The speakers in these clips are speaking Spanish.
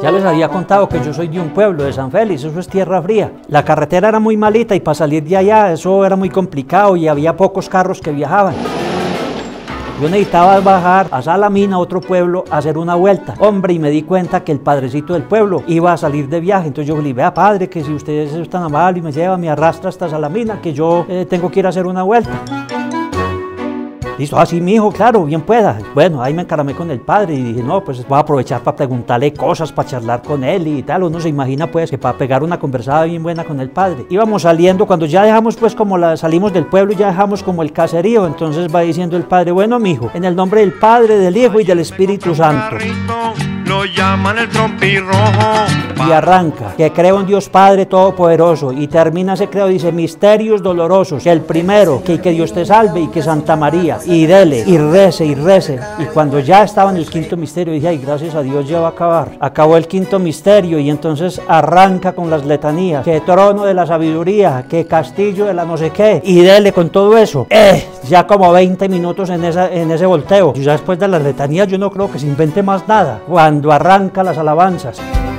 Ya les había contado que yo soy de un pueblo, de San Félix, eso es tierra fría. La carretera era muy malita y para salir de allá eso era muy complicado y había pocos carros que viajaban. Yo necesitaba bajar a Salamina, otro pueblo, a hacer una vuelta. Hombre, y me di cuenta que el padrecito del pueblo iba a salir de viaje. Entonces yo le dije, vea padre, que si usted es tan amable y me lleva, me arrastra hasta Salamina, que yo tengo que ir a hacer una vuelta. Listo, así mi hijo, claro, bien pueda. Bueno, ahí me encaramé con el padre y dije, no, pues voy a aprovechar para preguntarle cosas, para charlar con él y tal. Uno se imagina pues que para pegar una conversada bien buena con el padre. Íbamos saliendo, cuando ya dejamos pues como salimos del pueblo, ya dejamos como el caserío. Entonces va diciendo el padre, bueno mi hijo, en el nombre del Padre, del Hijo y del Espíritu Santo. Lo llaman el trompirrojo. Y arranca, que creo en Dios Padre Todopoderoso, y termina ese creo, dice, misterios dolorosos, que el primero, que Dios te salve y que Santa María, y dele, y rece, y rece. Y cuando ya estaba en el quinto misterio, dije, ay, gracias a Dios ya va a acabar. Acabó el quinto misterio y entonces arranca con las letanías, que trono de la sabiduría, que castillo de la no sé qué, y dele con todo eso. Ya como 20 minutos en ese volteo. Y ya después de las letanías yo no creo que se invente más nada. Cuando arranca las alabanzas.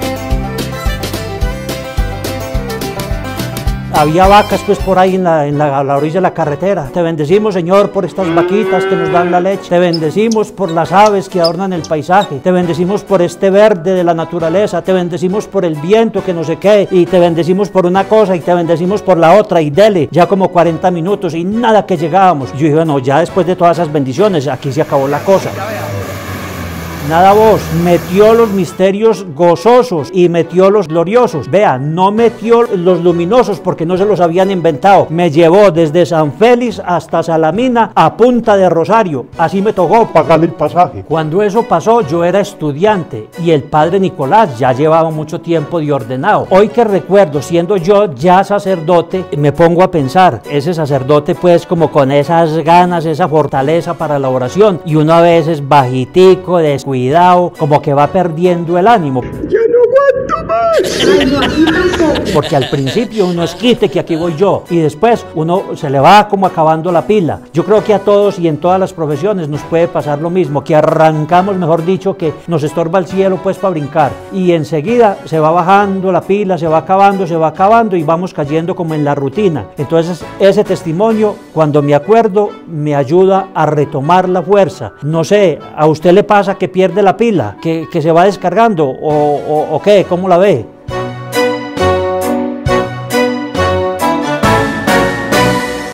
Había vacas pues por ahí a la orilla de la carretera. Te bendecimos, Señor, por estas vaquitas que nos dan la leche. Te bendecimos por las aves que adornan el paisaje. Te bendecimos por este verde de la naturaleza. Te bendecimos por el viento que no sé qué. Y te bendecimos por una cosa y te bendecimos por la otra. Y dele, ya como 40 minutos y nada que llegábamos. Y yo dije, bueno, ya después de todas esas bendiciones, aquí se acabó la cosa. Nada vos, metió los misterios gozosos y metió los gloriosos. Vea, no metió los luminosos porque no se los habían inventado. Me llevó desde San Félix hasta Salamina a Punta de Rosario. Así me tocó pagarle el pasaje. Cuando eso pasó, yo era estudiante y el padre Nicolás ya llevaba mucho tiempo de ordenado. Hoy que recuerdo, siendo yo ya sacerdote, me pongo a pensar, ese sacerdote pues como con esas ganas, esa fortaleza para la oración, y uno a veces bajitico, descuidado, como que va perdiendo el ánimo. ¡Ya no aguanto más! Porque al principio uno es quite que aquí voy yo y después uno se le va como acabando la pila. Yo creo que a todos y en todas las profesiones nos puede pasar lo mismo, que arrancamos, mejor dicho, que nos estorba el cielo pues para brincar y enseguida se va bajando la pila, se va acabando y vamos cayendo como en la rutina. Entonces ese testimonio, cuando me acuerdo, me ayuda a retomar la fuerza. No sé, ¿a usted le pasa que pierde la pila, que se va descargando o qué? ¿Cómo la ve?